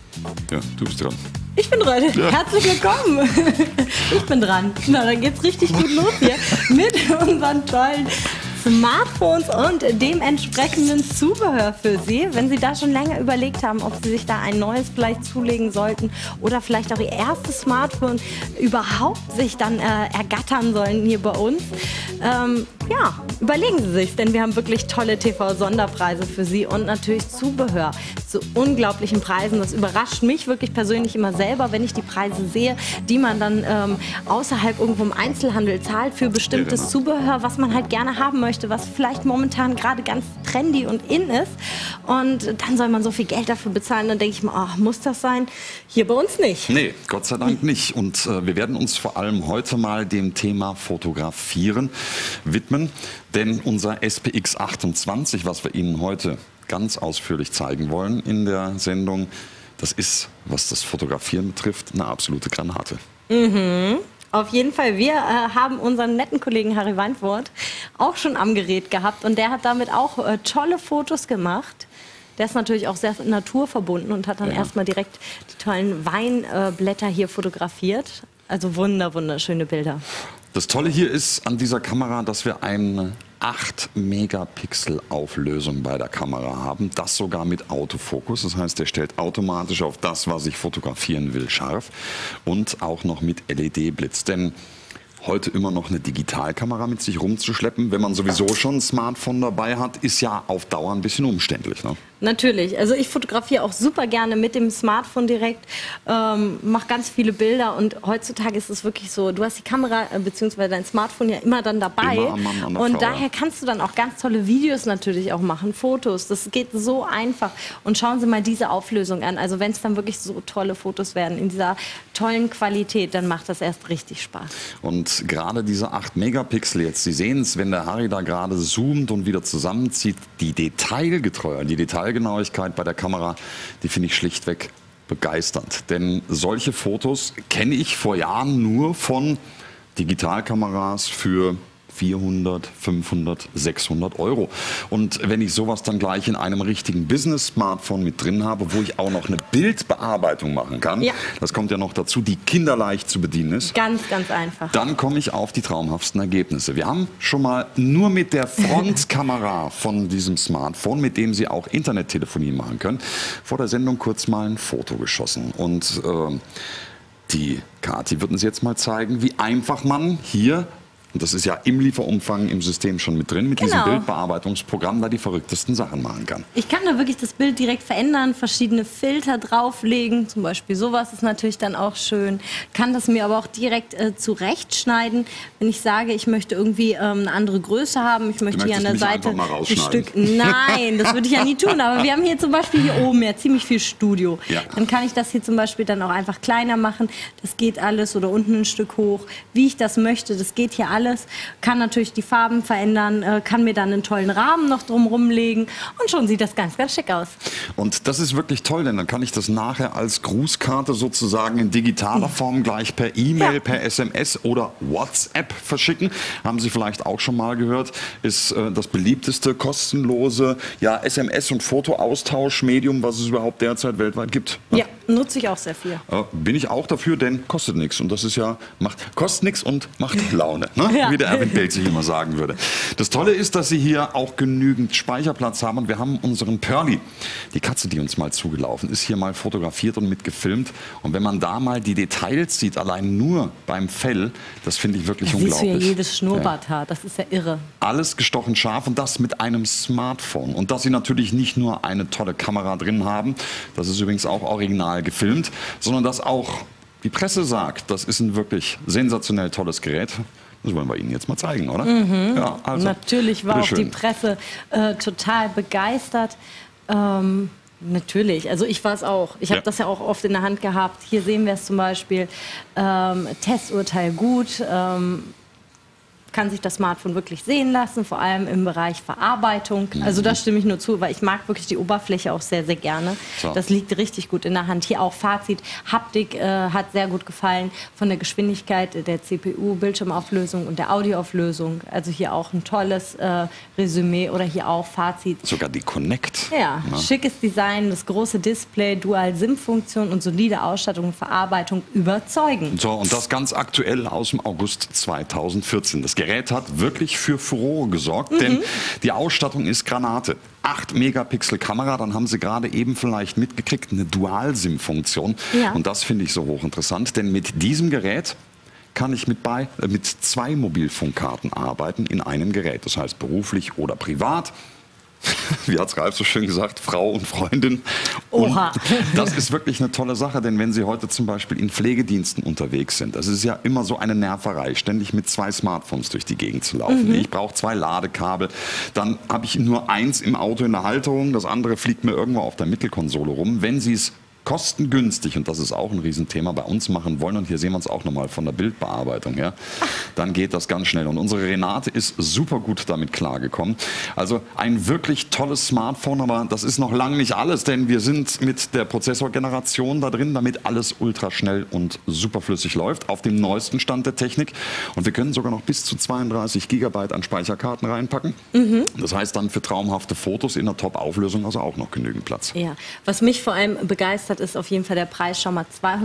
Ja, du bist dran. Ich bin dran. Ja. Herzlich willkommen. Ich bin dran. Na, dann geht's richtig gut los hier mit unseren tollen Smartphones und dem entsprechenden Zubehör für Sie. Wenn Sie da schon länger überlegt haben, ob Sie sich da ein neues vielleicht zulegen sollten oder vielleicht auch Ihr erstes Smartphone überhaupt sich dann ergattern sollen hier bei uns, ja, überlegen Sie sich, denn wir haben wirklich tolle TV-Sonderpreise für Sie und natürlich Zubehör zu unglaublichen Preisen. Das überrascht mich wirklich persönlich immer selber, wenn ich die Preise sehe, die man dann außerhalb irgendwo im Einzelhandel zahlt für bestimmtes Zubehör, was man halt gerne haben möchte, was vielleicht momentan gerade ganz trendy und in ist. Und dann soll man so viel Geld dafür bezahlen. Dann denke ich mir, ach, muss das sein? Hier bei uns nicht. Nee, Gott sei Dank nicht. Und wir werden uns vor allem heute mal dem Thema Fotografieren widmen. Denn unser SPX 28, was wir Ihnen heute ganz ausführlich zeigen wollen in der Sendung, das ist, was das Fotografieren betrifft, eine absolute Granate. Mhm. Auf jeden Fall. Wir haben unseren netten Kollegen Harry Weinfurt auch schon am Gerät gehabt und der hat damit auch tolle Fotos gemacht. Der ist natürlich auch sehr naturverbunden und hat dann erstmal direkt die tollen Weinblätter hier fotografiert. Also wunderschöne Bilder. Das Tolle hier ist an dieser Kamera, dass wir eine 8 Megapixel Auflösung bei der Kamera haben. Das sogar mit Autofokus. Das heißt, der stellt automatisch auf das, was ich fotografieren will, scharf. Und auch noch mit LED-Blitz. Denn heute immer noch eine Digitalkamera mit sich rumzuschleppen, wenn man sowieso schon ein Smartphone dabei hat, ist ja auf Dauer ein bisschen umständlich, ne? Natürlich. Also ich fotografiere auch super gerne mit dem Smartphone direkt, mache ganz viele Bilder und heutzutage ist es wirklich so, du hast die Kamera bzw. dein Smartphone ja immer dann dabei immer am Mann, an der und Frau, daher kannst du dann auch ganz tolle Videos natürlich auch machen, Fotos. Das geht so einfach und schauen Sie mal diese Auflösung an. Also wenn es dann wirklich so tolle Fotos werden in dieser tollen Qualität, dann macht das erst richtig Spaß. Und gerade diese 8 Megapixel jetzt, Sie sehen es, wenn der Harry da gerade zoomt und wieder zusammenzieht, die Detailgenauigkeit bei der Kamera, die finde ich schlichtweg begeisternd. Denn solche Fotos kenne ich vor Jahren nur von Digitalkameras für 400, 500, 600 Euro. Und wenn ich sowas dann gleich in einem richtigen Business-Smartphone mit drin habe, wo ich auch noch eine Bildbearbeitung machen kann, das kommt ja noch dazu, die kinderleicht zu bedienen ist. Ganz einfach. Dann komme ich auf die traumhaftesten Ergebnisse. Wir haben schon mal nur mit der Frontkamera von diesem Smartphone, mit dem Sie auch Internettelefonie machen können, vor der Sendung kurz mal ein Foto geschossen. Und die Kathi wird uns jetzt mal zeigen, wie einfach man hier, und das ist ja im Lieferumfang im System schon mit drin, mit diesem Bildbearbeitungsprogramm da die verrücktesten Sachen machen kann. Ich kann da wirklich das Bild direkt verändern, verschiedene Filter drauflegen, zum Beispiel sowas ist natürlich dann auch schön. Kann das mir aber auch direkt zurechtschneiden, wenn ich sage, ich möchte irgendwie eine andere Größe haben, ich möchte hier an der Seite ein Stück. Nein, das würde ich ja nie tun, aber wir haben hier zum Beispiel hier oben ja ziemlich viel Studio. Ja. Dann kann ich das hier zum Beispiel dann auch einfach kleiner machen, das geht alles, oder unten ein Stück hoch, wie ich das möchte, das geht hier alles. Kann natürlich die Farben verändern, kann mir dann einen tollen Rahmen noch drumherum legen und schon sieht das ganz schick aus. Und das ist wirklich toll, denn dann kann ich das nachher als Grußkarte sozusagen in digitaler Form gleich per E-Mail, per SMS oder WhatsApp verschicken. Haben Sie vielleicht auch schon mal gehört, ist das beliebteste kostenlose SMS- und Fotoaustauschmedium, was es überhaupt derzeit weltweit gibt. Ja, nutze ich auch sehr viel. Bin ich auch dafür, denn kostet nichts. Und das ist ja, kostet nichts und macht Laune. Ne? Wie der Erwin Belzig immer sagen würde. Das Tolle ist, dass Sie hier auch genügend Speicherplatz haben und wir haben unseren Pearly, die Katze, die uns mal zugelaufen ist, hier mal fotografiert und mitgefilmt. Und wenn man da mal die Details sieht, allein nur beim Fell, das finde ich wirklich unglaublich. Siehst du ja jedes Schnurrbarthaar, das ist ja irre. Alles gestochen scharf und das mit einem Smartphone. Und dass Sie natürlich nicht nur eine tolle Kamera drin haben, das ist übrigens auch original gefilmt, sondern dass auch die Presse sagt, das ist ein wirklich sensationell tolles Gerät. Das wollen wir Ihnen jetzt mal zeigen, oder? Mhm. Ja, also, natürlich war auch die Presse total begeistert. Natürlich, also ich war es auch. Ich habe das ja auch oft in der Hand gehabt. Hier sehen wir es zum Beispiel. Testurteil gut. kann sich das Smartphone wirklich sehen lassen, vor allem im Bereich Verarbeitung. Also da stimme ich nur zu, weil ich mag wirklich die Oberfläche auch sehr, sehr gerne. So. Das liegt richtig gut in der Hand. Hier auch Fazit, Haptik hat sehr gut gefallen von der Geschwindigkeit der CPU, Bildschirmauflösung und der Audioauflösung. Also hier auch ein tolles Resümee oder hier auch Fazit. Sogar die Connect. Ja, schickes Design, das große Display, Dual-SIM-Funktion und solide Ausstattung und Verarbeitung überzeugen. So, und das ganz aktuell aus dem August 2014. Das Gerät hat wirklich für Furore gesorgt, denn die Ausstattung ist Granate. 8 Megapixel Kamera, dann haben Sie gerade eben vielleicht mitgekriegt, eine Dual-SIM-Funktion. Ja. Und das finde ich so hochinteressant, denn mit diesem Gerät kann ich mit 2 Mobilfunkkarten arbeiten in einem Gerät. Das heißt beruflich oder privat. Wie hat es Ralf so schön gesagt, Frau und Freundin. Oha. Und das ist wirklich eine tolle Sache, denn wenn Sie heute zum Beispiel in Pflegediensten unterwegs sind, das ist ja immer so eine Nerverei, ständig mit 2 Smartphones durch die Gegend zu laufen. Ich brauche 2 Ladekabel, dann habe ich nur eins im Auto in der Halterung, das andere fliegt mir irgendwo auf der Mittelkonsole rum. Wenn Sie es kostengünstig, und das ist auch ein Riesenthema, bei uns machen wollen, und hier sehen wir uns auch nochmal von der Bildbearbeitung her, dann geht das ganz schnell. Und unsere Renate ist super gut damit klargekommen. Also ein wirklich tolles Smartphone, aber das ist noch lange nicht alles, denn wir sind mit der Prozessorgeneration da drin, damit alles ultraschnell und superflüssig läuft, auf dem neuesten Stand der Technik. Und wir können sogar noch bis zu 32 GB an Speicherkarten reinpacken. Das heißt dann für traumhafte Fotos in der Top-Auflösung also auch noch genügend Platz. Ja, was mich vor allem begeistert, ist auf jeden Fall der Preis. Schau mal,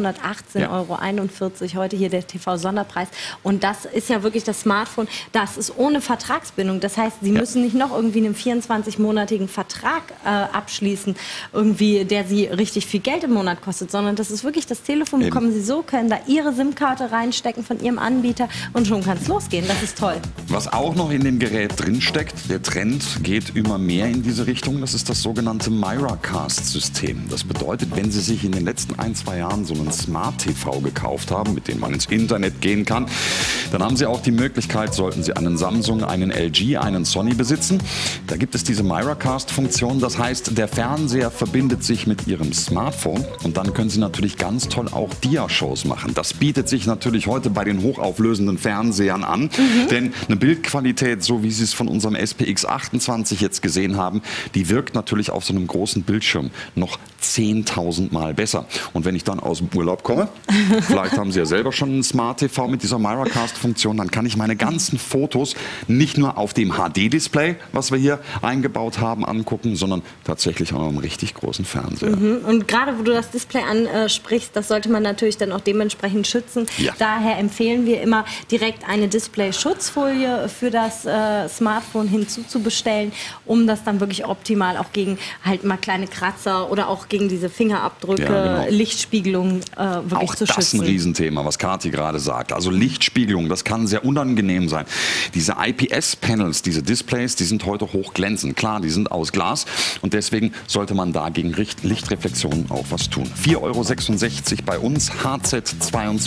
218,41 € heute hier der TV-Sonderpreis. Und das ist ja wirklich das Smartphone, das ist ohne Vertragsbindung. Das heißt, Sie müssen nicht noch irgendwie einen 24-monatigen Vertrag abschließen, irgendwie, der Sie richtig viel Geld im Monat kostet, sondern das ist wirklich das Telefon, bekommen Sie so, können da Ihre SIM-Karte reinstecken von Ihrem Anbieter und schon kann es losgehen. Das ist toll. Was auch noch in dem Gerät drin steckt, der Trend geht immer mehr in diese Richtung, das ist das sogenannte Miracast-System. Das bedeutet, wenn Sie sich in den letzten 1-2 Jahren so einen Smart TV gekauft haben, mit dem man ins Internet gehen kann, dann haben Sie auch die Möglichkeit, sollten Sie einen Samsung, einen LG, einen Sony besitzen, da gibt es diese Miracast-Funktion. Das heißt, der Fernseher verbindet sich mit Ihrem Smartphone und dann können Sie natürlich ganz toll auch Dia-Shows machen. Das bietet sich natürlich heute bei den hochauflösenden Fernsehern an, denn eine Bildqualität, so wie Sie es von unserem SPX 28 jetzt gesehen haben, die wirkt natürlich auf so einem großen Bildschirm noch 10.000 Mal besser. Und wenn ich dann aus dem Urlaub komme, vielleicht haben Sie ja selber schon einen Smart TV mit dieser Miracast-Funktion, dann kann ich meine ganzen Fotos nicht nur auf dem HD-Display, was wir hier eingebaut haben, angucken, sondern tatsächlich auch einem richtig großen Fernseher. Und gerade wo du das Display ansprichst, das sollte man natürlich dann auch dementsprechend schützen. Ja. Daher empfehlen wir immer, direkt eine Display-Schutzfolie für das Smartphone hinzuzubestellen, um das dann wirklich optimal auch gegen halt mal kleine Kratzer oder auch gegen diese Fingerabdrücke, Lichtspiegelung wirklich auch zu schützen. Das ist ein Riesenthema, was Kathi gerade sagt. Also Lichtspiegelung, das kann sehr unangenehm sein. Diese IPS-Panels, diese Displays, die sind heute hochglänzend. Klar, die sind aus Glas und deswegen sollte man da gegen Lichtreflexionen auch was tun. 4,66 € bei uns, HZ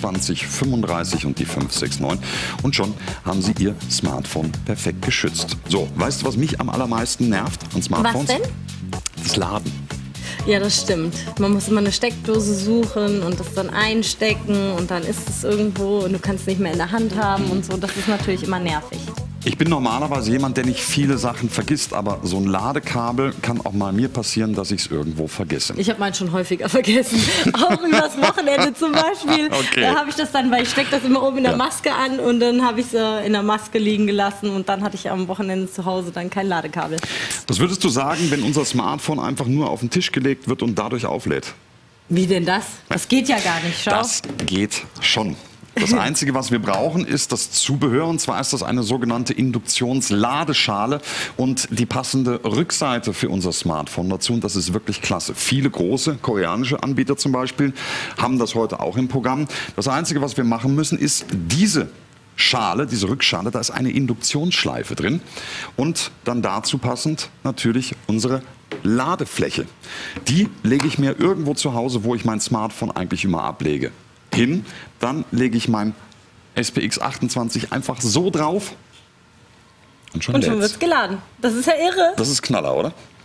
2235 und die 569 und schon haben Sie Ihr Smartphone perfekt geschützt. So, weißt du, was mich am allermeisten nervt an Smartphones? Was denn? Das Laden. Ja, das stimmt. Man muss immer eine Steckdose suchen und das dann einstecken und dann ist es irgendwo und du kannst es nicht mehr in der Hand haben und so. Das ist natürlich immer nervig. Ich bin normalerweise jemand, der nicht viele Sachen vergisst, aber so ein Ladekabel kann auch mal mir passieren, dass ich es irgendwo vergesse. Ich habe meinen schon häufiger vergessen. Auch übers Wochenende zum Beispiel. Okay. Da habe ich das dann, weil ich stecke das immer oben in der Maske an und dann habe ich es in der Maske liegen gelassen und dann hatte ich am Wochenende zu Hause dann kein Ladekabel. Was würdest du sagen, wenn unser Smartphone einfach nur auf den Tisch gelegt wird und dadurch auflädt? Wie denn das? Das geht ja gar nicht, schau. Das geht schon. Das Einzige, was wir brauchen, ist das Zubehör. Und zwar ist das eine sogenannte Induktionsladeschale und die passende Rückseite für unser Smartphone dazu. Und das ist wirklich klasse. Viele große koreanische Anbieter zum Beispiel haben das heute auch im Programm. Das Einzige, was wir machen müssen, ist diese Schale, diese Rückschale, da ist eine Induktionsschleife drin. Und dann dazu passend natürlich unsere Ladefläche. Die lege ich mir irgendwo zu Hause, wo ich mein Smartphone eigentlich immer ablege, hin. Dann lege ich mein SPX 28 einfach so drauf und schon wird es geladen. Das ist ja irre. Das ist Knaller, oder?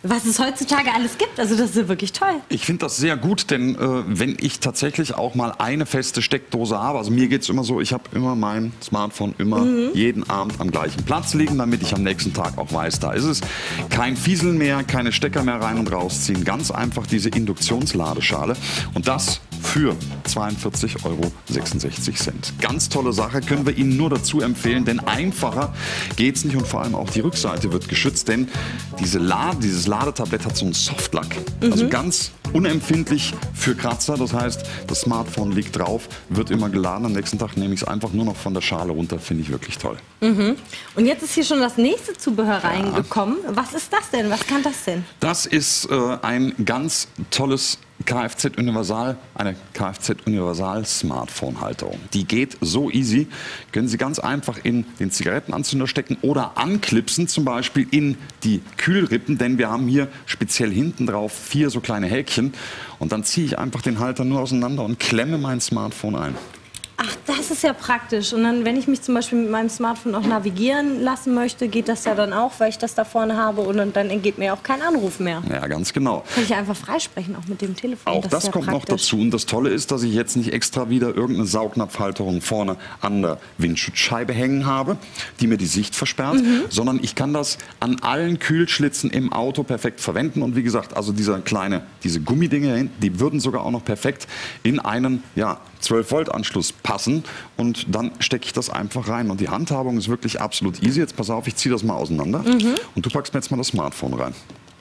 was es heutzutage alles gibt. Also das ist ja wirklich toll. Ich finde das sehr gut, denn wenn ich tatsächlich auch mal eine feste Steckdose habe, also mir geht es immer so, ich habe immer mein Smartphone jeden Abend am gleichen Platz liegen, damit ich am nächsten Tag auch weiß, da ist es. Kein Fieseln mehr, keine Stecker mehr rein und rausziehen, ganz einfach diese Induktionsladeschale und das für 42,66 Euro. Ganz tolle Sache, können wir Ihnen nur dazu empfehlen, denn einfacher geht es nicht und vor allem auch die Rückseite wird geschützt, denn dieses Ladetablett hat so einen Softlack, also ganz unempfindlich für Kratzer, das heißt, das Smartphone liegt drauf, wird immer geladen, am nächsten Tag nehme ich es einfach nur noch von der Schale runter, finde ich wirklich toll. Und jetzt ist hier schon das nächste Zubehör reingekommen. Was ist das denn? Was kann das denn? Das ist ein ganz tolles eine Kfz-Universal-Smartphone-Halterung. Die geht so easy, können Sie ganz einfach in den Zigarettenanzünder stecken oder anklipsen, zum Beispiel in die Kühlrippen, denn wir haben hier speziell hinten drauf 4 so kleine Häkchen und dann ziehe ich einfach den Halter nur auseinander und klemme mein Smartphone ein. Ach, das ist ja praktisch. Und dann, wenn ich mich zum Beispiel mit meinem Smartphone auch navigieren lassen möchte, geht das ja dann auch, weil ich das da vorne habe und dann entgeht mir auch kein Anruf mehr. Ja, ganz genau. Kann ich einfach freisprechen, auch mit dem Telefon. Auch das kommt noch dazu. Und das Tolle ist, dass ich jetzt nicht extra wieder irgendeine Saugnapfhalterung vorne an der Windschutzscheibe hängen habe, die mir die Sicht versperrt, sondern ich kann das an allen Kühlschlitzen im Auto perfekt verwenden. Und wie gesagt, also diese Gummidinge hier hinten, die würden sogar auch noch perfekt in einen 12-Volt-Anschluss passen und dann stecke ich das einfach rein. Und die Handhabung ist wirklich absolut easy. Jetzt pass auf, ich ziehe das mal auseinander und du packst mir jetzt mal das Smartphone rein.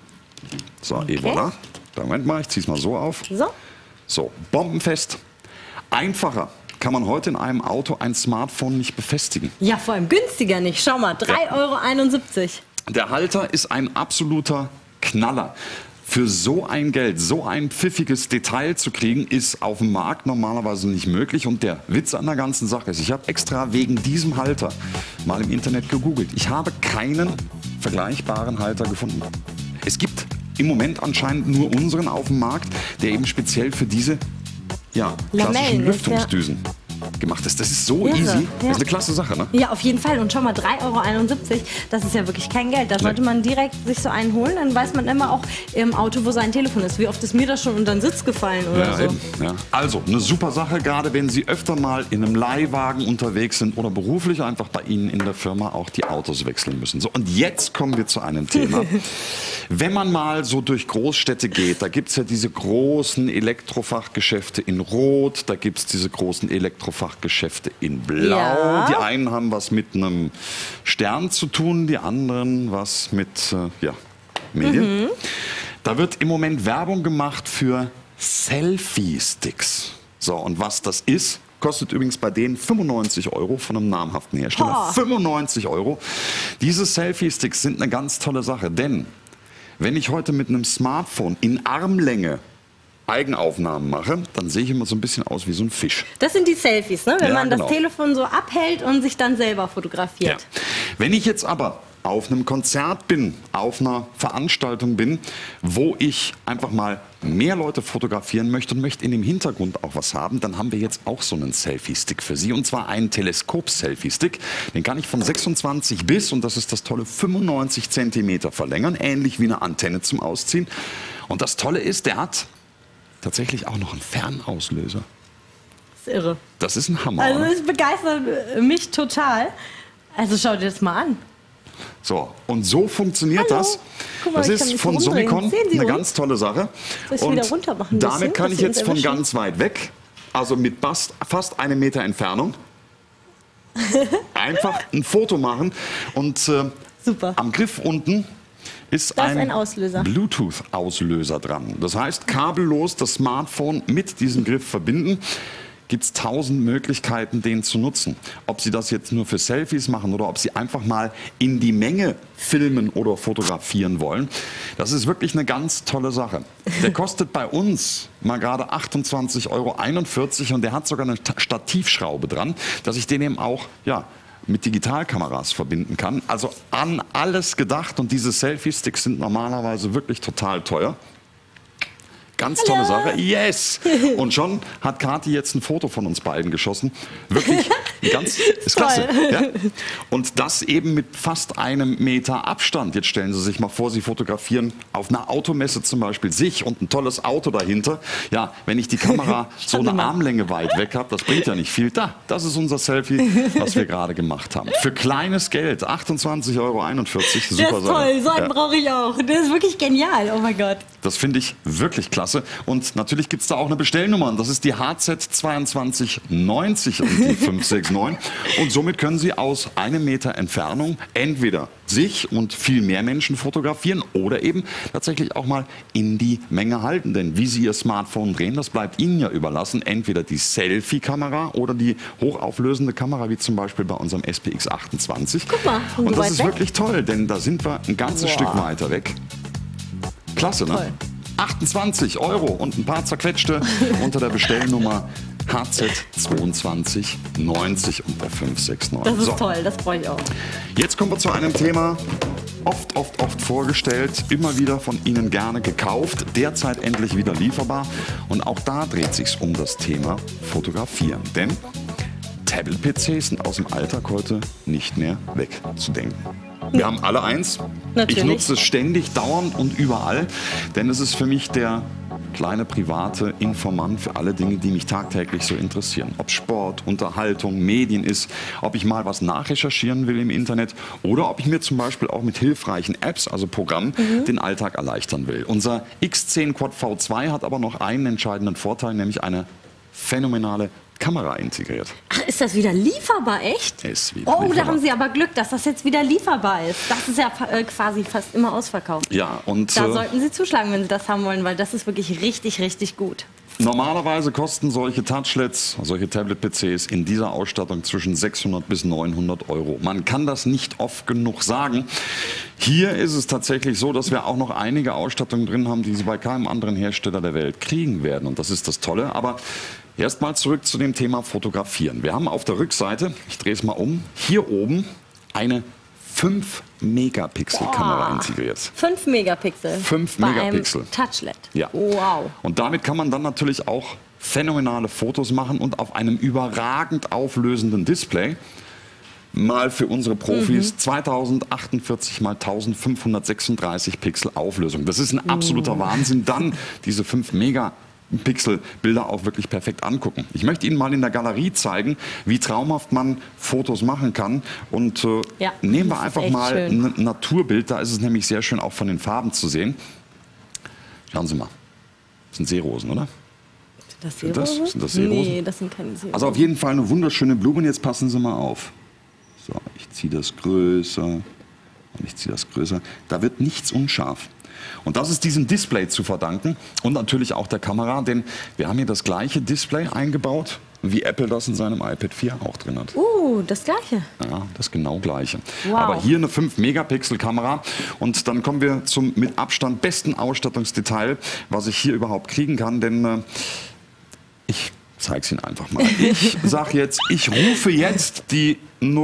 So, okay. Voilà. Moment mal, ich ziehe es mal so auf. So, bombenfest. Einfacher kann man heute in einem Auto ein Smartphone nicht befestigen. Ja, vor allem günstiger nicht. Schau mal, 3,71 Euro. Der Halter ist ein absoluter Knaller. Für so ein Geld, so ein pfiffiges Detail zu kriegen, ist auf dem Markt normalerweise nicht möglich. Und der Witz an der ganzen Sache ist, ich habe extra wegen diesem Halter mal im Internet gegoogelt. Ich habe keinen vergleichbaren Halter gefunden. Es gibt im Moment anscheinend nur unseren auf dem Markt, der eben speziell für diese klassischen Lüftungsdüsen gemacht ist. Das ist so easy. Das ist eine klasse Sache, ne? Ja, auf jeden Fall. Und schau mal, 3,71 Euro, das ist ja wirklich kein Geld. Da sollte man direkt sich so einen holen. Dann weiß man immer auch im Auto, wo sein Telefon ist. Wie oft ist mir das schon unter den Sitz gefallen oder so. Ja. Also, eine super Sache, gerade wenn Sie öfter mal in einem Leihwagen unterwegs sind oder beruflich einfach bei Ihnen in der Firma auch die Autos wechseln müssen. So, und jetzt kommen wir zu einem Thema. Wenn man mal so durch Großstädte geht, da gibt es ja diese großen Elektrofachgeschäfte in Rot, da gibt es diese großen Elektrofachgeschäfte in Blau. Ja. Die einen haben was mit einem Stern zu tun, die anderen was mit Medien. Da wird im Moment Werbung gemacht für Selfie-Sticks. So, und was das ist, kostet übrigens bei denen 95 Euro von einem namhaften Hersteller. 95 Euro. Diese Selfie-Sticks sind eine ganz tolle Sache, denn wenn ich heute mit einem Smartphone in Armlänge Eigenaufnahmen mache, dann sehe ich immer so ein bisschen aus wie so ein Fisch. Das sind die Selfies, ne? Wenn man das Telefon so abhält und sich dann selber fotografiert. Ja. Wenn ich jetzt aber auf einem Konzert bin, auf einer Veranstaltung bin, wo ich einfach mal mehr Leute fotografieren möchte und möchte in dem Hintergrund auch was haben, dann haben wir jetzt auch so einen Selfie-Stick für Sie. Und zwar einen Teleskop-Selfie-Stick. Den kann ich von 26 bis, und das ist das Tolle, 95 Zentimeter verlängern, ähnlich wie eine Antenne zum Ausziehen. Und das Tolle ist, der hat tatsächlich auch noch einen Fernauslöser. Das ist irre. Das ist ein Hammer. Also das begeistert mich total. Also schau dir das mal an. So, und so funktioniert das. Guck mal, das ist von Summicon eine ganz tolle Sache. Soll ich wieder runter machen? Damit kann ich jetzt von ganz weit weg, also mit fast 1 Meter Entfernung, einfach ein Foto machen. Und super. Am Griff unten ist ein Bluetooth-Auslöser dran. Das heißt, kabellos das Smartphone mit diesem Griff verbinden. Gibt es 1000 Möglichkeiten, den zu nutzen. Ob Sie das jetzt nur für Selfies machen oder ob Sie einfach mal in die Menge filmen oder fotografieren wollen. Das ist wirklich eine ganz tolle Sache. Der kostet bei uns mal gerade 28,41 Euro und der hat sogar eine Stativschraube dran, dass ich den eben auch mit Digitalkameras verbinden kann. Also an alles gedacht und diese Selfie-Sticks sind normalerweise wirklich total teuer. Ganz tolle Sache. Yes! Und schon hat Kathi jetzt ein Foto von uns beiden geschossen. Wirklich Ist klasse. Ja? Und das eben mit fast einem Meter Abstand. Jetzt stellen Sie sich mal vor, Sie fotografieren auf einer Automesse zum Beispiel sich und ein tolles Auto dahinter. Ja, wenn ich die Kamera so eine Armlänge weit weg habe, das bringt ja nicht viel. Das ist unser Selfie, was wir gerade gemacht haben. Für kleines Geld, 28,41 €. Super das ist toll, so einen brauche ich auch. Das ist wirklich genial, oh mein Gott. Das finde ich wirklich klasse. Und natürlich gibt es da auch eine Bestellnummer. Das ist die HZ2290 und die 569. Und somit können Sie aus einem Meter Entfernung entweder sich und viel mehr Menschen fotografieren oder eben tatsächlich auch mal in die Menge halten. Denn wie Sie Ihr Smartphone drehen, das bleibt Ihnen ja überlassen. Entweder die Selfie-Kamera oder die hochauflösende Kamera, wie zum Beispiel bei unserem SPX28. Guck mal, und das ist wirklich toll, denn da sind wir ein ganzes Stück weiter weg. Klasse, ne? Toll. 28 € und ein paar zerquetschte unter der Bestellnummer HZ2290 und der 569. Das ist toll, das brauche ich auch. Jetzt kommen wir zu einem Thema, oft vorgestellt, immer wieder von Ihnen gerne gekauft, derzeit endlich wieder lieferbar. Und auch da dreht sich um das Thema Fotografieren. Denn Tablet-PCs sind aus dem Alltag heute nicht mehr wegzudenken. Wir haben alle eins. Natürlich. Ich nutze es ständig, dauernd und überall, denn es ist für mich der kleine private Informant für alle Dinge, die mich tagtäglich so interessieren. Ob Sport, Unterhaltung, Medien ist, ob ich mal was nachrecherchieren will im Internet oder ob ich mir zum Beispiel auch mit hilfreichen Apps, also Programmen, den Alltag erleichtern will. Unser X10 Quad V2 hat aber noch einen entscheidenden Vorteil, nämlich eine phänomenale Kamera integriert. Ach, ist das wieder lieferbar, echt? Ist wieder lieferbar. lieferbar. Da haben Sie aber Glück, dass das jetzt wieder lieferbar ist. Das ist ja quasi fast immer ausverkauft. Ja, und Da sollten Sie zuschlagen, wenn Sie das haben wollen, weil das ist wirklich richtig, richtig gut. normalerweise kosten solche Touchlets, solche Tablet-PCs in dieser Ausstattung zwischen 600 bis 900 €. Man kann das nicht oft genug sagen. Hier ist es tatsächlich so, dass wir auch noch einige Ausstattungen drin haben, die Sie bei keinem anderen Hersteller der Welt kriegen werden. Und das ist das Tolle. Aber erstmal zurück zu dem Thema Fotografieren. Wir haben auf der Rückseite, ich drehe es mal um, hier oben eine 5-Megapixel-Kamera integriert. 5 Megapixel. 5 bei Megapixel. Einem Touchlet. Ja. Wow. Und damit kann man dann natürlich auch phänomenale Fotos machen und auf einem überragend auflösenden Display mal für unsere Profis 2048 mal 1536 Pixel Auflösung. Das ist ein absoluter Wahnsinn. Dann diese 5 Megapixel-Bilder auch wirklich perfekt angucken. Ich möchte Ihnen mal in der Galerie zeigen, wie traumhaft man Fotos machen kann. Und nehmen wir einfach mal ein Naturbild. Da ist es nämlich sehr schön auch von den Farben zu sehen. Schauen Sie mal. Das sind Seerosen, oder? Das Seerosen? Sind das Seerosen? Nee, das sind keine Seerosen. Also auf jeden Fall eine wunderschöne Blume. Und jetzt passen Sie mal auf. So, ich ziehe das größer und ich ziehe das größer. Da wird nichts unscharf. Und das ist diesem Display zu verdanken und natürlich auch der Kamera, denn wir haben hier das gleiche Display eingebaut, wie Apple das in seinem iPad 4 auch drin hat. Das gleiche. Ja, das genau gleiche. Wow. Aber hier eine 5-Megapixel-Kamera und dann kommen wir zum mit Abstand besten Ausstattungsdetail, was ich hier überhaupt kriegen kann, denn ich zeige es Ihnen einfach mal. Ich sage jetzt, ich rufe jetzt die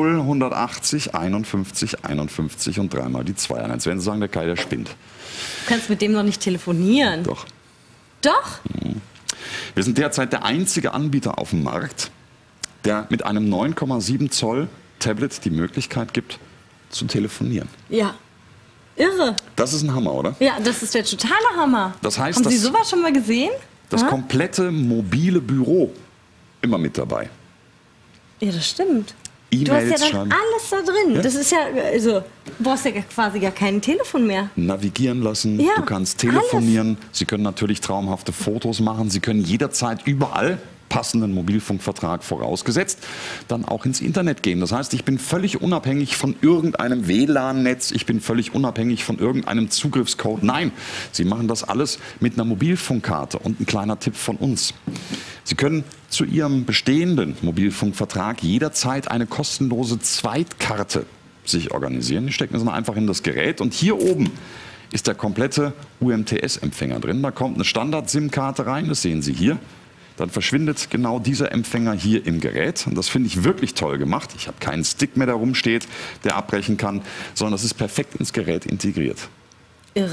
0180 51 51 und dreimal die 2 an. Jetzt werden Sie sagen, der Kai, der spinnt. Du kannst mit dem noch nicht telefonieren. Doch. Doch? Wir sind derzeit der einzige Anbieter auf dem Markt, der mit einem 9,7 Zoll Tablet die Möglichkeit gibt, zu telefonieren. Ja. Irre. Das ist ein Hammer, oder? Ja, das ist der totale Hammer. Das heißt, haben Sie sowas schon mal gesehen? Das komplette mobile Büro immer mit dabei. Ja, das stimmt. Du hast E-Mails ja dann schreiben, alles da drin. Ja. Das ist ja, also, du brauchst ja quasi gar kein Telefon mehr. navigieren lassen, Ja, du kannst telefonieren, Sie können natürlich traumhafte Fotos machen, Sie können jederzeit überall passenden Mobilfunkvertrag vorausgesetzt, dann auch ins Internet gehen. Das heißt, ich bin völlig unabhängig von irgendeinem WLAN-Netz, ich bin völlig unabhängig von irgendeinem Zugriffscode. Nein, Sie machen das alles mit einer Mobilfunkkarte. Und ein kleiner Tipp von uns. Sie können zu Ihrem bestehenden Mobilfunkvertrag jederzeit eine kostenlose Zweitkarte sich organisieren. Die stecken Sie mal einfach in das Gerät und hier oben ist der komplette UMTS-Empfänger drin. Da kommt eine Standard-SIM-Karte rein, das sehen Sie hier. Dann verschwindet genau dieser Empfänger hier im Gerät. Und das finde ich wirklich toll gemacht. Ich habe keinen Stick mehr, der rumsteht, der abbrechen kann, sondern das ist perfekt ins Gerät integriert. Irre.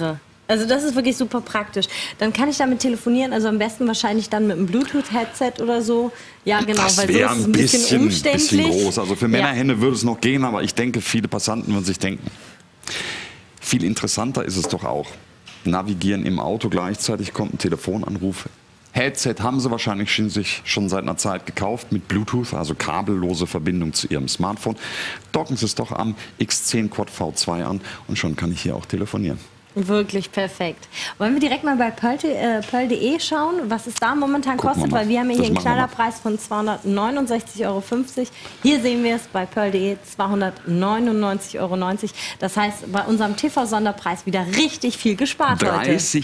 Also das ist wirklich super praktisch. Dann kann ich damit telefonieren, also am besten wahrscheinlich dann mit einem Bluetooth-Headset oder so. Ja, genau, Das weil so wäre ist es ein bisschen umständlich. bisschen groß. Also für Männerhände würde es noch gehen, aber ich denke, viele Passanten würden sich denken, viel interessanter ist es doch auch. Navigieren im Auto, gleichzeitig kommt ein Telefonanruf. Headset haben Sie wahrscheinlich sich schon seit einer Zeit gekauft mit Bluetooth, also kabellose Verbindung zu Ihrem Smartphone. Docken Sie es doch am X10 Quad V2 an und schon kann ich hier auch telefonieren. Wirklich perfekt. Wollen wir direkt mal bei Pearl.de schauen, was es da momentan kostet? Weil wir haben ja hier einen Knallerpreis von 269,50 €. Hier sehen wir es bei Pearl.de 299,90 €. Das heißt, bei unserem TV-Sonderpreis wieder richtig viel gespart heute.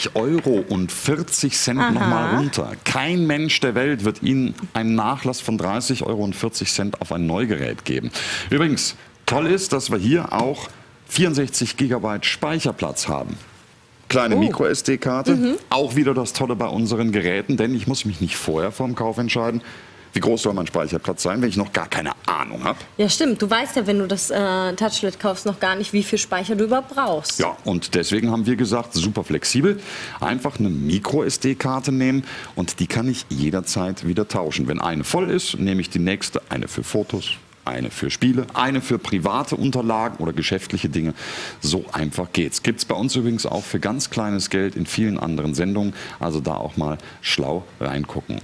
30,40 € nochmal runter. Kein Mensch der Welt wird Ihnen einen Nachlass von 30,40 € auf ein Neugerät geben. Übrigens, toll ist, dass wir hier auch 64 GB Speicherplatz haben. Kleine Micro-SD-Karte. Auch wieder das Tolle bei unseren Geräten, denn ich muss mich nicht vorher vorm Kauf entscheiden, wie groß soll mein Speicherplatz sein, wenn ich noch gar keine Ahnung habe. Ja, stimmt. Du weißt ja, wenn du das Touchlet kaufst, noch gar nicht, wie viel Speicher du überhaupt brauchst. Ja, und deswegen haben wir gesagt, super flexibel. Einfach eine Micro-SD-Karte nehmen und die kann ich jederzeit wieder tauschen. Wenn eine voll ist, nehme ich die nächste, eine für Fotos, eine für Spiele, eine für private Unterlagen oder geschäftliche Dinge. So einfach geht's. Gibt's bei uns übrigens auch für ganz kleines Geld in vielen anderen Sendungen. Also da auch mal schlau reingucken.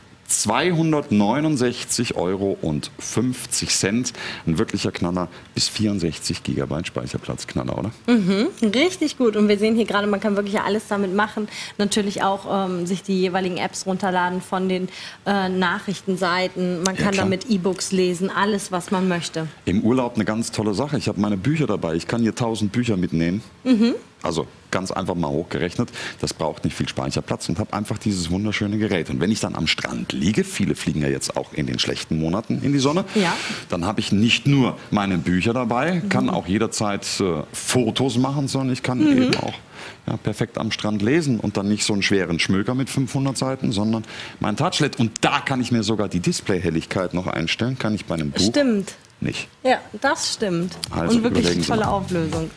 269,50 €. Ein wirklicher Knaller, bis 64 GB Speicherplatz Knaller, oder? Richtig gut. Und wir sehen hier gerade, man kann wirklich alles damit machen. Natürlich auch sich die jeweiligen Apps runterladen von den Nachrichtenseiten. Man kann damit E-Books lesen, alles, was man möchte. Im Urlaub eine ganz tolle Sache. Ich habe meine Bücher dabei. Ich kann hier 1000 Bücher mitnehmen. Also ganz einfach mal hochgerechnet. Das braucht nicht viel Speicherplatz und habe einfach dieses wunderschöne Gerät. Und wenn ich dann am Strand liege, viele fliegen ja jetzt auch in den schlechten Monaten in die Sonne, dann habe ich nicht nur meine Bücher dabei, kann auch jederzeit Fotos machen, sondern ich kann eben auch perfekt am Strand lesen und dann nicht so einen schweren Schmöker mit 500 Seiten, sondern mein Touchlet. Und da kann ich mir sogar die Displayhelligkeit noch einstellen, kann ich bei einem Buch nicht. Ja, das stimmt. Also und wirklich eine tolle Auflösung.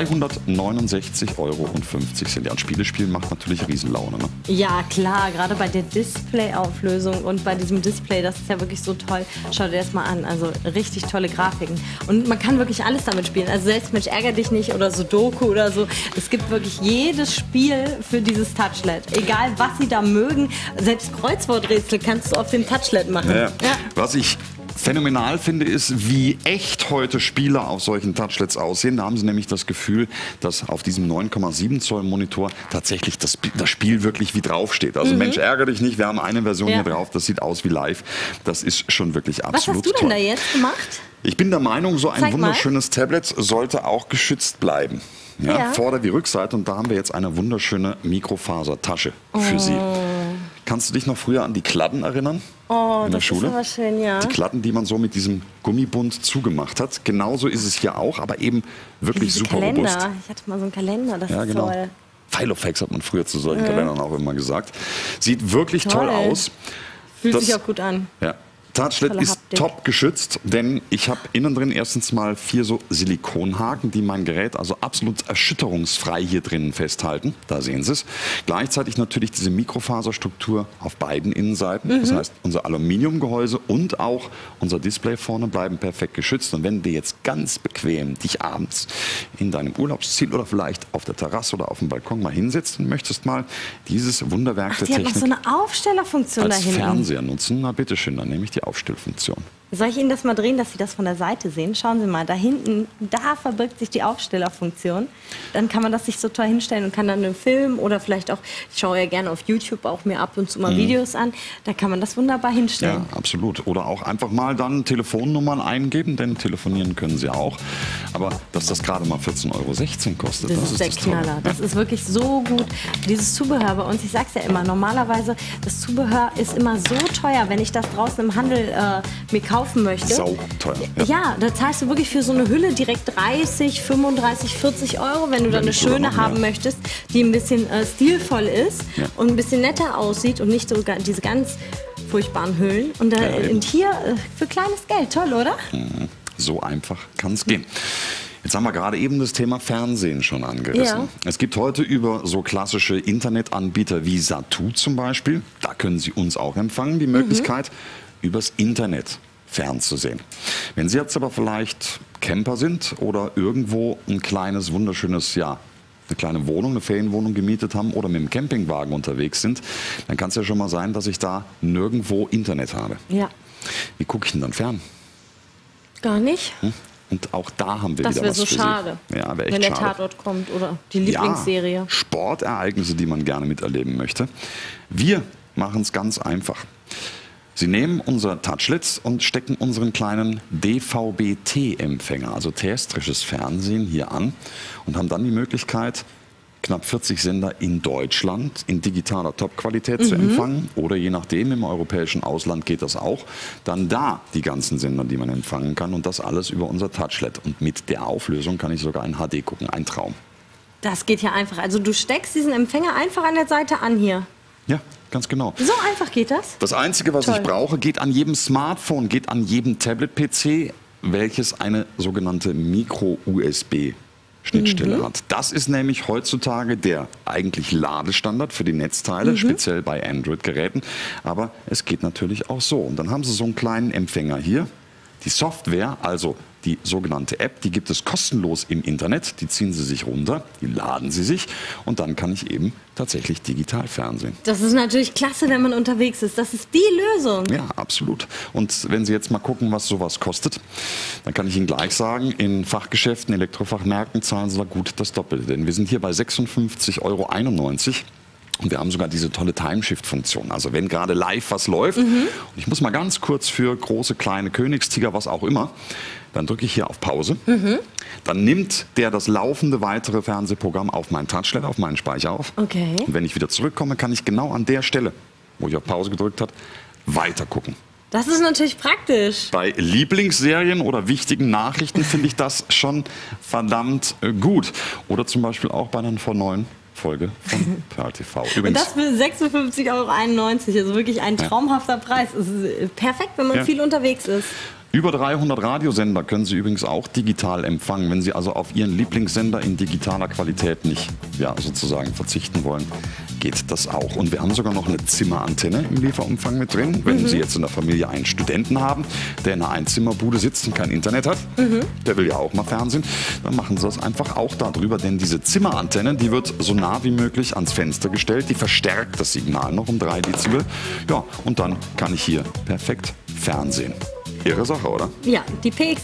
269,50 €. Ja, und Spiele spielen macht natürlich Riesenlaune. Ne? Ja, klar, gerade bei der Display-Auflösung und bei diesem Display, das ist ja wirklich so toll. Schau dir das mal an, also richtig tolle Grafiken. Und man kann wirklich alles damit spielen. Also selbst Mensch, ärger dich nicht oder Sudoku oder so. Es gibt wirklich jedes Spiel für dieses Touchlet. Egal, was sie da mögen. Selbst Kreuzworträtsel kannst du auf dem Touchlet machen. Ja. Was ich phänomenal finde, ist, wie echt heute Spiele auf solchen Touchlets aussehen. Da haben Sie nämlich das Gefühl, dass auf diesem 9,7 Zoll Monitor tatsächlich das Spiel wirklich wie draufsteht. Also Mensch, ärgere dich nicht, wir haben eine Version hier drauf, das sieht aus wie live. Das ist schon wirklich absolut toll. Was hast du denn da jetzt gemacht? Ich bin der Meinung, so ein wunderschönes Tablet sollte auch geschützt bleiben. Ja, Vorder- wie Rückseite. Und da haben wir jetzt eine wunderschöne Mikrofasertasche für Sie. Kannst du dich noch früher an die Kladden erinnern? In der Schule? Ist aber schön, ja. Die Kladden, die man so mit diesem Gummibund zugemacht hat. Genauso ist es hier auch, aber eben wirklich super Kalender. robust. Ich hatte mal so einen Kalender, das ist genau. toll. Filofax hat man früher zu solchen Kalendern auch immer gesagt. Sieht wirklich toll aus. Fühlt sich auch gut an. Ja. Touchlet ist top geschützt, denn ich habe innen drin erstens mal 4 so Silikonhaken, die mein Gerät also absolut erschütterungsfrei hier drinnen festhalten. Da sehen Sie es. Gleichzeitig natürlich diese Mikrofaserstruktur auf beiden Innenseiten. Das heißt, unser Aluminiumgehäuse und auch unser Display vorne bleiben perfekt geschützt. Und wenn du jetzt ganz bequem dich abends in deinem Urlaubsziel oder vielleicht auf der Terrasse oder auf dem Balkon mal hinsetzt und möchtest mal dieses Wunderwerk der Technik hat noch so eine Aufstellerfunktion als da hinten. Fernseher nutzen, na bitteschön, dann nehme ich die Aufstellfunktion. Soll ich Ihnen das mal drehen, dass Sie das von der Seite sehen? Schauen Sie mal, da hinten, da verbirgt sich die Aufstellerfunktion. Dann kann man das sich so toll hinstellen und kann dann einen Film oder vielleicht auch, ich schaue ja gerne auf YouTube auch mir ab und zu mal Videos an, da kann man das wunderbar hinstellen. Ja, absolut. Oder auch einfach mal dann Telefonnummern eingeben, denn telefonieren können Sie auch. Aber dass das gerade mal 14,16 € kostet, das ist der Knaller. Das ist wirklich so gut. Dieses Zubehör bei uns, ich sag's ja immer, normalerweise, das Zubehör ist immer so teuer, wenn ich das draußen im Handel mir kaufen möchte. Sau teuer. Ja, da zahlst du wirklich für so eine Hülle direkt 30, 35, 40 €, wenn du dann eine schöne haben möchtest, die ein bisschen stilvoll ist und ein bisschen netter aussieht und nicht so diese ganz furchtbaren Hüllen. Und, und hier für kleines Geld, toll, oder? So einfach kann es gehen. Jetzt haben wir gerade eben das Thema Fernsehen schon angerissen. Ja. Es gibt heute über so klassische Internetanbieter wie Satu zum Beispiel, da können Sie uns auch empfangen, die Möglichkeit, übers Internet fernzusehen. Wenn Sie jetzt aber vielleicht Camper sind oder irgendwo ein kleines, wunderschönes, ja, eine kleine Wohnung, eine Ferienwohnung gemietet haben oder mit dem Campingwagen unterwegs sind, dann kann es ja schon mal sein, dass ich da nirgendwo Internet habe. Ja. Wie gucke ich denn dann fern? Gar nicht. Und auch da haben wir Das wieder wäre was so für schade, Sie. Ja, wäre echt wenn der schade. Tatort kommt oder die Lieblingsserie. Ja, Sportereignisse, die man gerne miterleben möchte. Wir machen es ganz einfach. Sie nehmen unser Touchlet und stecken unseren kleinen DVB-T-Empfänger, also terrestrisches Fernsehen, hier an und haben dann die Möglichkeit, knapp 40 Sender in Deutschland in digitaler Top-Qualität zu empfangen oder je nachdem, im europäischen Ausland geht das auch, dann da die ganzen Sender, die man empfangen kann und das alles über unser Touchlet. Und mit der Auflösung kann ich sogar in HD gucken, ein Traum. Das geht ja einfach. Also du steckst diesen Empfänger einfach an der Seite an hier. Ja, ganz genau. So einfach geht das? Das Einzige, was Toll. ich brauche, geht an jedem Smartphone, geht an jedem Tablet-PC, welches eine sogenannte Micro-USB-Schnittstelle hat. Das ist nämlich heutzutage der eigentlich Ladestandard für die Netzteile, speziell bei Android-Geräten. Aber es geht natürlich auch so. Und dann haben Sie so einen kleinen Empfänger hier. Die Software, also die sogenannte App, die gibt es kostenlos im Internet. Die ziehen Sie sich runter, die laden Sie sich und dann kann ich eben tatsächlich digital fernsehen. Das ist natürlich klasse, wenn man unterwegs ist. Das ist die Lösung. Ja, absolut. Und wenn Sie jetzt mal gucken, was sowas kostet, dann kann ich Ihnen gleich sagen, in Fachgeschäften, Elektrofachmärkten zahlen Sie da gut das Doppelte. Denn wir sind hier bei 56,91 € und wir haben sogar diese tolle Timeshift-Funktion. Also wenn gerade live was läuft und ich muss mal ganz kurz für große, kleine Königstiger, was auch immer, dann drücke ich hier auf Pause. Dann nimmt der das laufende weitere Fernsehprogramm auf mein Touchlet, auf meinen Speicher auf. Okay. Und wenn ich wieder zurückkomme, kann ich genau an der Stelle, wo ich auf Pause gedrückt habe, weiter gucken. Das ist natürlich praktisch. Bei Lieblingsserien oder wichtigen Nachrichten finde ich das schon verdammt gut. Oder zum Beispiel auch bei einer neuen Folge von Pearl TV. Und Übrigens, das für 56,91 €, also wirklich ein traumhafter Preis. Das ist perfekt, wenn man Ja. viel unterwegs ist. über 300 Radiosender können Sie übrigens auch digital empfangen. Wenn Sie also auf Ihren Lieblingssender in digitaler Qualität nicht sozusagen verzichten wollen, geht das auch. Und wir haben sogar noch eine Zimmerantenne im Lieferumfang mit drin. Wenn Sie jetzt in der Familie einen Studenten haben, der in einer Einzimmerbude sitzt und kein Internet hat, der will ja auch mal Fernsehen, dann machen Sie das einfach auch darüber. Denn diese Zimmerantenne, die wird so nah wie möglich ans Fenster gestellt. Die verstärkt das Signal noch um 3 Dezibel. Ja, und dann kann ich hier perfekt Fernsehen. Ihre Sache, oder? Ja, die PX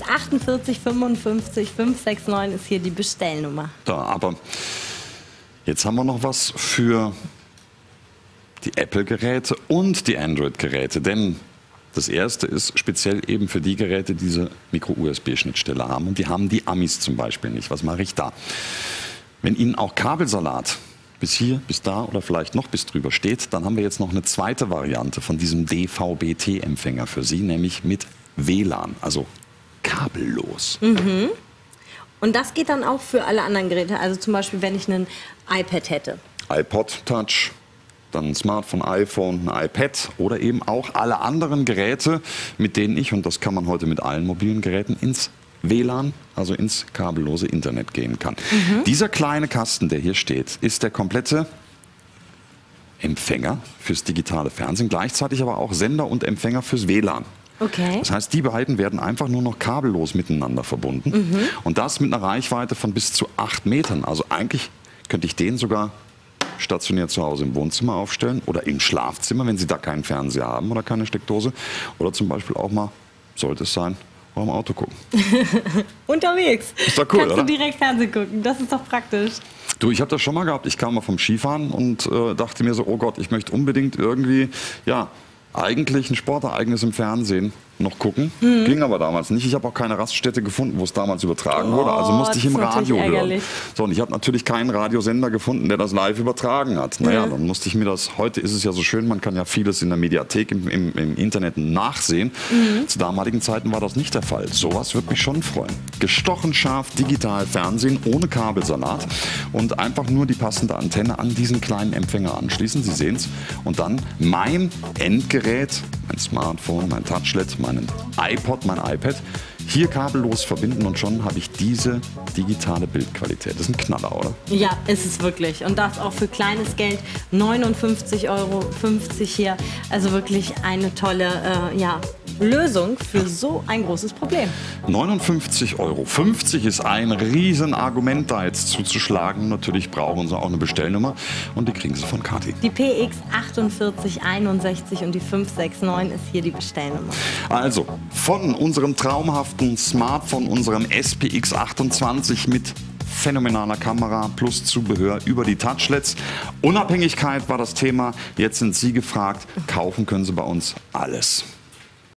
4855569 ist hier die Bestellnummer. Da, aber jetzt haben wir noch was für die Apple-Geräte und die Android-Geräte. Denn das erste ist speziell eben für die Geräte, die diese Micro-USB-Schnittstelle haben. Und die haben die Amis zum Beispiel nicht. Was mache ich da? Wenn Ihnen auch Kabelsalat bis hier, bis da oder vielleicht noch bis drüber steht, dann haben wir jetzt noch eine zweite Variante von diesem DVB-T-Empfänger für Sie, nämlich mit WLAN, also kabellos. Und das geht dann auch für alle anderen Geräte. Also zum Beispiel, wenn ich einen iPad hätte. iPod Touch, dann ein Smartphone, iPhone, ein iPad oder eben auch alle anderen Geräte, mit denen ich, und das kann man heute mit allen mobilen Geräten, ins WLAN, also ins kabellose Internet gehen kann. Dieser kleine Kasten, der hier steht, ist der komplette Empfänger fürs digitale Fernsehen, gleichzeitig aber auch Sender und Empfänger fürs WLAN. Okay. Das heißt, die beiden werden einfach nur noch kabellos miteinander verbunden. Und das mit einer Reichweite von bis zu 8 Metern. Also eigentlich könnte ich den sogar stationiert zu Hause im Wohnzimmer aufstellen oder im Schlafzimmer, wenn Sie da keinen Fernseher haben oder keine Steckdose. Oder zum Beispiel auch mal, sollte es sein, auch im Auto gucken. Unterwegs. Ist doch cool, Kannst oder? du direkt Fernsehen gucken. Das ist doch praktisch. Du, ich habe das schon mal gehabt. Ich kam mal vom Skifahren und dachte mir so, oh Gott, ich möchte unbedingt irgendwie, eigentlich ein Sportereignis im Fernsehen noch gucken. Ging aber damals nicht. Ich habe auch keine Raststätte gefunden, wo es damals übertragen wurde. Also musste ich im das ist Radio natürlich hören. ärgerlich. So, und ich habe natürlich keinen Radiosender gefunden, der das live übertragen hat. Naja, dann musste ich mir das, heute ist es ja so schön, man kann ja vieles in der Mediathek im Internet nachsehen. Zu damaligen Zeiten war das nicht der Fall. Sowas würde mich schon freuen. Gestochen scharf digital Fernsehen ohne Kabelsalat und einfach nur die passende Antenne an diesen kleinen Empfänger anschließen. Sie sehen es. Und dann mein Endgerät, mein Smartphone, mein Touchlet, meinen iPod, mein iPad Hier kabellos verbinden und schon habe ich diese digitale Bildqualität. Das ist ein Knaller, oder? Ja, ist es wirklich. Und das auch für kleines Geld, 59,50 € hier. Also wirklich eine tolle Lösung für so ein großes Problem. 59,50 € ist ein Riesenargument, da jetzt zuzuschlagen. Natürlich brauchen Sie auch eine Bestellnummer und die kriegen Sie von Kathi. Die PX 4861 und die 569 ist hier die Bestellnummer. Also von unserem traumhaften Smartphone, unserem SPX 28 mit phänomenaler Kamera plus Zubehör über die Touchlets. Unabhängigkeit war das Thema. Jetzt sind Sie gefragt. Kaufen können Sie bei uns alles.